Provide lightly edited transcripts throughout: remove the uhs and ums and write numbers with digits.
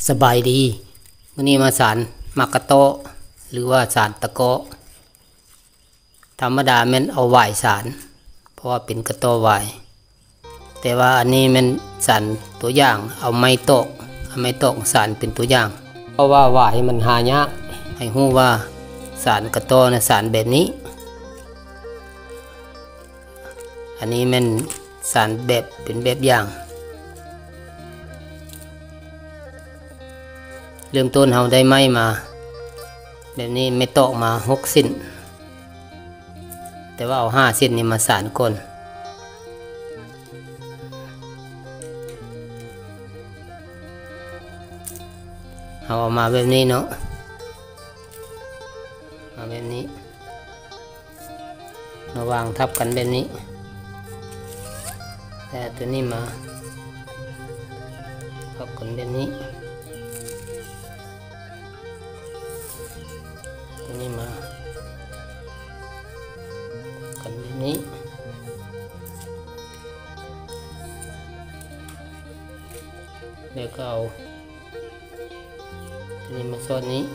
สบายดีวันนี้มาสารมักกะโตหรือว่าสารตะโกธรรมดาแม่นเอาไหวสารเพราะว่าเป็นกระโตไหวแต่ว่าอันนี้แม่นสารตัวอย่างเอาไม้โตกสารเป็นตัวอย่างเพราะว่าไหวมันหายากให้รู้ว่าสารกระโตนะสารแบบนี้อันนี้แม่นสารแบบเป็นแบบอย่างเริ่มต้นเราได้ไม้มาแบบนี้ไม่ตอกมา6 สิ้นแต่ว่าเอา5 สิ้นนี่มาสานก้นเอาออกมาแบบนี้เนาะมาแบบนี้มาวางทับกันแบบนี้แต่ตัวนี้มาทับกันแบบนี้ตัวนี้มากันแบบนี้แล้วก็เอาตัวนี้มาซ้อนนี้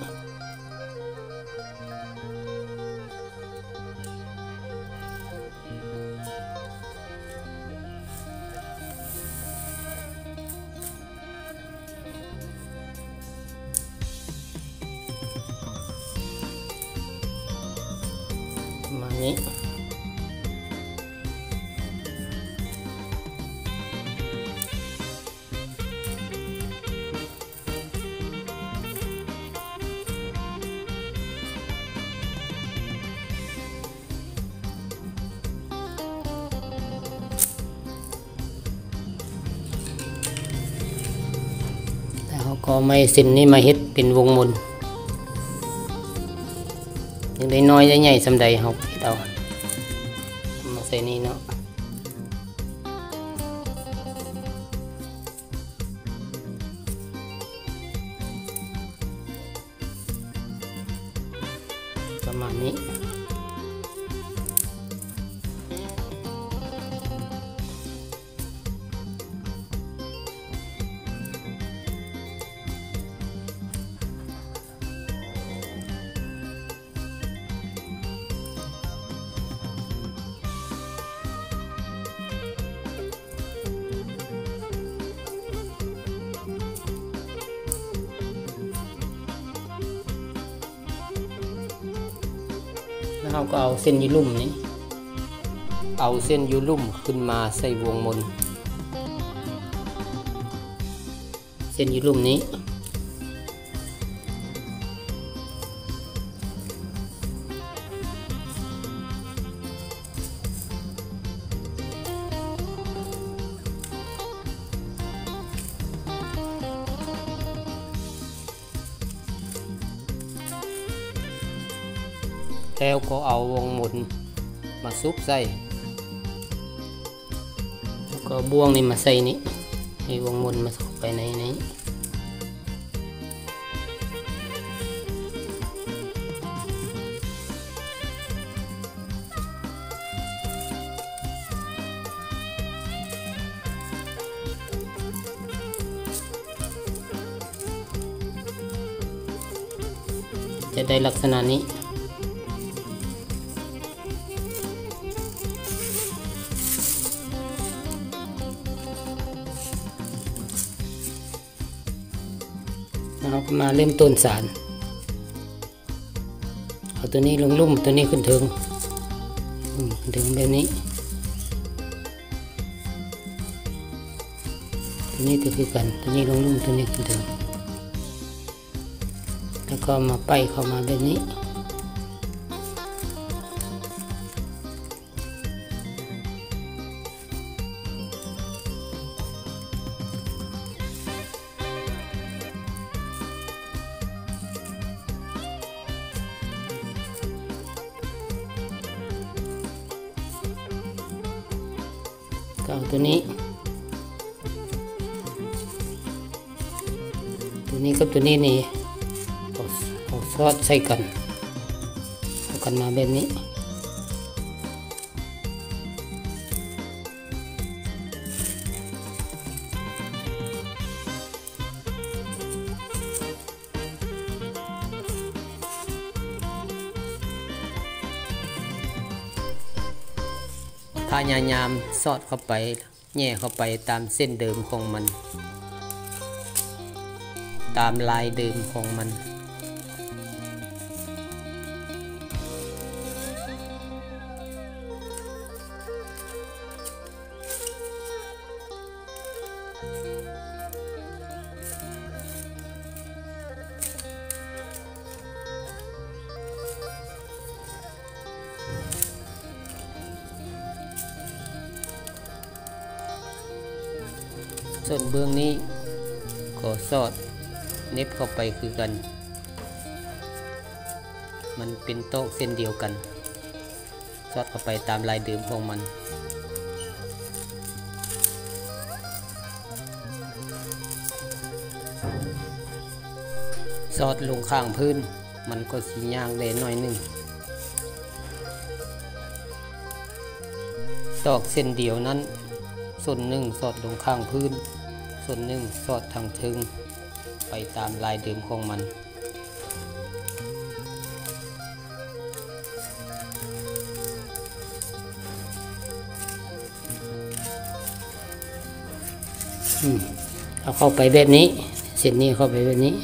มานี้แล้วก็ไม่สิ้นนี้มาเฮ็ดเป็นวงมนยังได้น้อยได้ใหญ่สำใดเขาเฮ็ดเอามาใส่นี่เนาะประมาณนี้แล้วเราก็เอาเส้นยูลุ่มนี้เอาเส้นยูลุ่มขึ้นมาใส่วงมนเส้นยูลุ่มนี้แล้วก็เอาวงหมุนมาซุกใส่แล้วก็บ่วงนี่มาใส่นี้ให้วงหมุนมาซุกไปในนี้จะได้ลักษณะนี้เราก็มาเริ่มต้นสารเอาตัวนี้ลงลุ่มตัวนี้ขึ้นถึงแบบนี้ตัวนี้ก็คือกันตัวนี้ลงลุ่มตัวนี้ขึ้นถึงแล้วก็มาไปเข้ามาแบบนี้เอาตัวนี้กับตัวนี้นี่เอาซอสใส่กันเอากันมาแบบนี้ แพยายามสอดเข้าไปแย่เข้าไปตามเส้นเดิมของมันตามลายเดิมของมันส่วนเบื้องนี้ก็สอดเน็บเข้าไปคือกันมันเป็นโต๊ะเส้นเดียวกันสอดเข้าไปตามลายเดิมของมันสอดลงข้างพื้นมันก็สีย่างได้หน่อยหนึ่งตอกเส้นเดียวนั้นส่วนหนึ่งสอดลงข้างพื้นส่วนหนึ่งสอดทางทึงไปตามลายเดิมของมันเอาเข้าไปแบบนี้เส้นนี้เข้าไปแบบนี้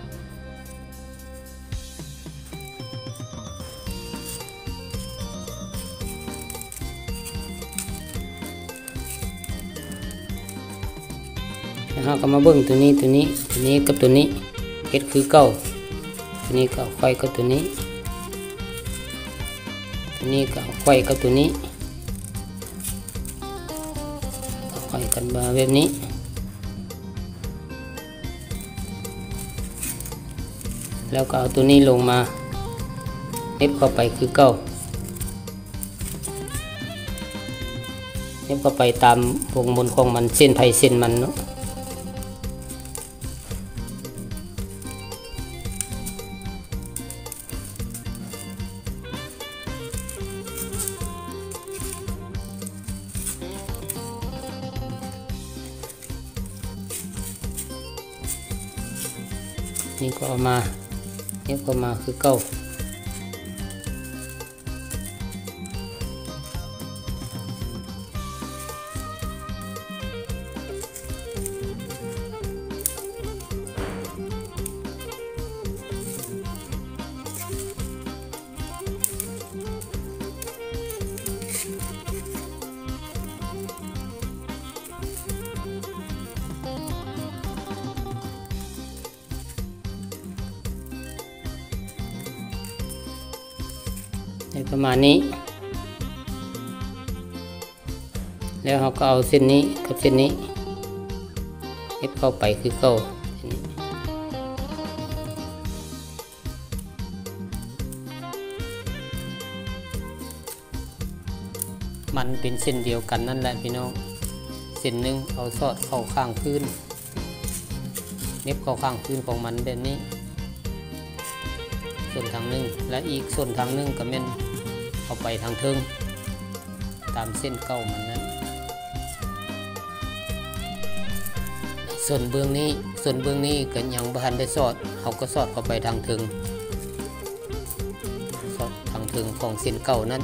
แล้วก็มาเบิ่งตัวนี้กับตัวนี้เฮ็ดคือเก่าตัวนี้ก็ไขว้กับตัวนี้ก็ไขว้กับตัวนี้ก็ไขว้กันมาแบบนี้แล้วก็เอาตัวนี้ลงมาเน็บเข้าไปคือเก่าเน็บเข้าไปตามวงบนของมันเส้นไผ่เส้นมันเนาะนี่ก็เอามานี่ก็มาคือเก้าประมาณนี้แล้วเราก็เอาเส้นนี้กับเส้นนี้เย็บเข้าไปคือเก้ามันเป็นเส้นเดียวกันนั่นแหละพี่น้องเส้นหนึ่งเอาสอดเข้าข้างพื้นเน็บเข้าข้างพื้นของมันแบบนี้ส่วนทางหนึ่งและอีกส่วนทางหนึ่งก็แม่นเอาไปทางเทิงตามเส้นเก้ามันนั้นส่วนเบื้องนี้ก็ยังบ่ทันได้สอดเขาก็สอดเข้าไปทางเทิงสอดทางเทิงของเส้นเก้านั้น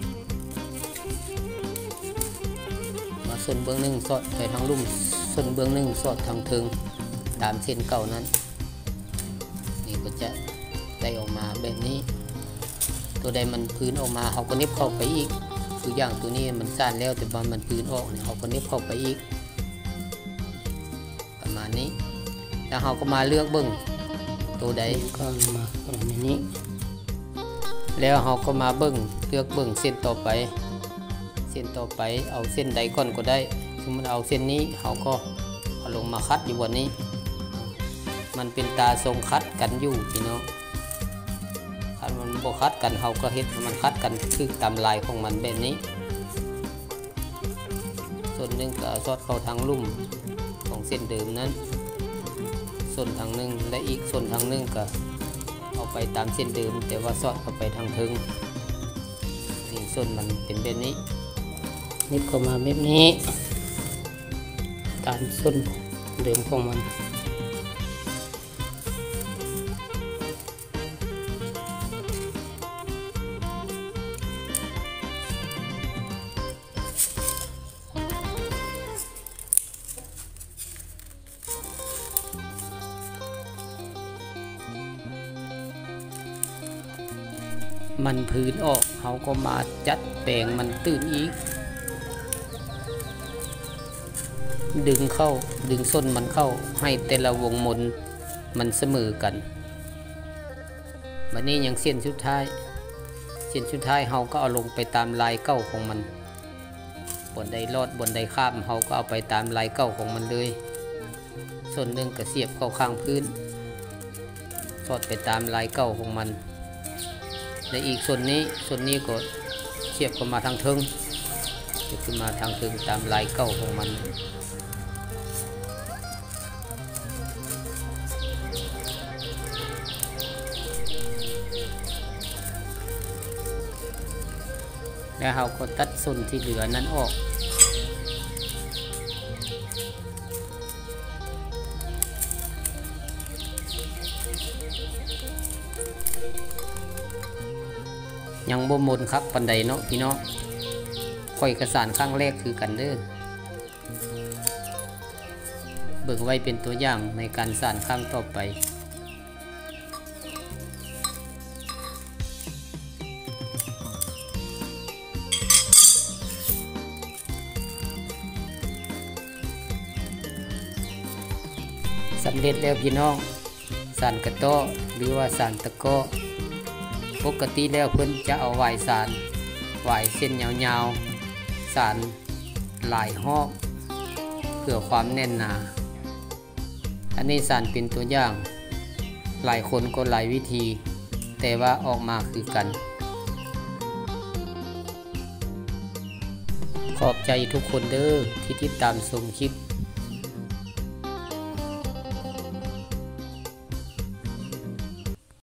มาส่วนเบื้องหนึ่งสอดไปทางลุ่มส่วนเบื้องหนึ่งสอดทางเทิงตามเส้นเก้านั้นนี่ก็จะได้ออกมาแบบนี้ตัวใดมันพื้นออกมาเขาก็เน็บเข้าไปอีกคืออย่างตัวนี้มันสั้นแล้วแต่ว่ามันพื้นออกเนี่ยเขาก็เน็บเข้าไปอีกประมาณนี้แล้วเขาก็มาเลือกเบิ้งตัวใดก็มาประมาณนี้แล้วเขาก็มาเบิ้งเลือกเบิ้งเส้นต่อไปเอาเส้นใดก่อนก็ได้สมมติเอาเส้นนี้เขาก็เอาลงมาคัดอยู่บนนี้มันเป็นตาทรงคัดกันอยู่พี่น้องมันบวคัดกันเขาก็เฮ็ดมันคัดกันคือตามลายของมันแบบนี้ส่วนหนึ่งก็สอดเข้าทางลุ่มของเส้นเดิมนั้นส่วนทางหนึ่งและอีกส่วนทางหนึ่งก็เอาไปตามเส้นเดิมแต่ว่าสอดเข้าไปทางทึงนี่ส่วนมันเป็นแบบนี้นี่ก็มาแบบนี้ตามส่วนเดิมของมันมันพื้นออกเขาก็มาจัดแปลงมันตื้นอีกดึงเข้าดึงส้นมันเข้าให้แต่ละวงมนมันเสมอกันวันนี้ยังเส้นสุดท้ายเขาก็เอาลงไปตามลายเก้าของมันบนใดลอดบนใดข้ามเขาก็เอาไปตามลายเก้าของมันเลยส่วนหนึ่งก็เสียบเข้าข้างพื้นสอดไปตามลายเก้าของมันในอีกส่วนนี้ก็เสียบเข้ามาทางเทิงจะขึ้นมาทางเทิงตามลายเก้าของมันแล้วเราก็ตัดส่วนที่เหลือนั้นออกยังบ่มนครับปันใดเนาะพี่น้องค่อยกระสานข้างแรกคือกันเด้อเบิ่งไว้เป็นตัวอย่างในการสานข้างต่อไปสำเร็จแล้วพี่น้องสานกระต้อหรือว่าสานตะก้อปกติแล้วเพิ่นจะเอาหวายสานหวายเส้นยาวๆสานหลายหอกเพื่อความแน่นหนาอันนี้สานเป็นตัวอย่างหลายคนก็หลายวิธีแต่ว่าออกมาคือกันขอบใจทุกคนเด้อที่ติดตามชมคลิป